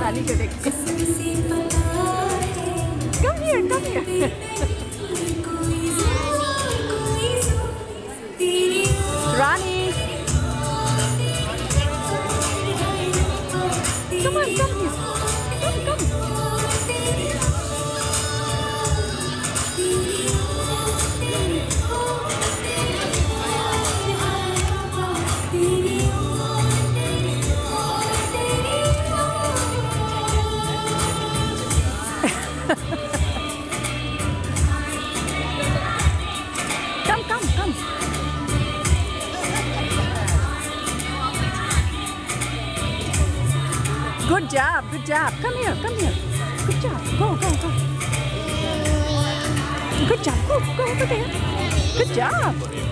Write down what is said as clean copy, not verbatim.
रानी को देख के। Come here, come here. Rani. Come on, come here. Come, come. Come, come, come. Good job, good job. Come here, come here. Good job. Go, go, go. Good job. Go over there. Good job.